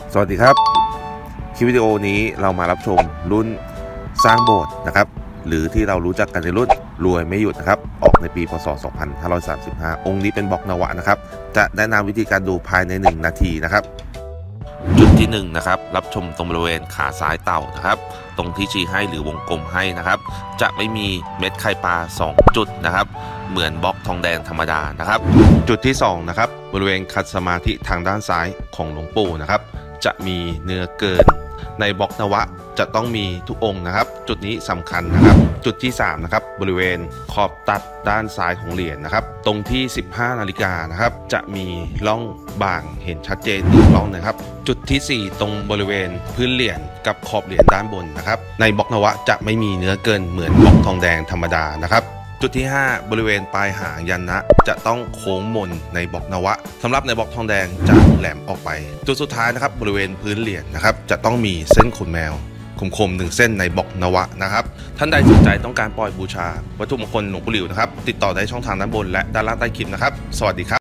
สวัสดีครับคลิปวิดีโอนี้เรามารับชมรุ่นสร้างโบสถ์นะครับหรือที่เรารู้จักกันในรุ่นรวยไม่หยุดนะครับออกในปีพศ 2535 องค์นี้เป็นบล็อกนวะนะครับจะแนะนำวิธีการดูภายใน1 นาทีนะครับจุดที่1นะครับรับชมตรงบริเวณขาซ้ายเต่านะครับตรงที่ชี้ให้หรือวงกลมให้นะครับจะไม่มีเม็ดไข่ปลา2 จุดนะครับเหมือนบล็อกทองแดงธรรมดานะครับจุดที่2นะครับบริเวณขัดสมาธิทางด้านซ้ายของหลวงปู่นะครับจะมีเนื้อเกินในบล็อกนวะจะต้องมีทุกองค์นะครับจุดนี้สำคัญนะครับจุดที่3นะครับบริเวณขอบตัดด้านซ้ายของเหรียญนะครับตรงที่ 15 นาฬิกานะครับจะมีร่องบ่างเห็นชัดเจน1 ร่องนะครับจุดที่4ตรงบริเวณพื้นเหรียญกับขอบเหรียญด้านบนนะครับในบล็อกนวะจะไม่มีเนื้อเกินเหมือนบล็อกทองแดงธรรมดานะครับจุดที่5บริเวณปลายหางยันนะจะต้องโค้งมนในบล็อกนวะสำหรับในบล็อกทองแดงจะแหลมออกไปจุดสุดท้ายนะครับบริเวณพื้นเหรียญนะครับจะต้องมีเส้นขนแมวคม1 เส้นในบล็อกนวะนะครับท่านใดสนใจต้องการปล่อยบูชาวัตถุมงคลหลวงปู่หลิวนะครับติดต่อได้ช่องทางด้านบนและด้านล่างใต้คลิปนะครับสวัสดีครับ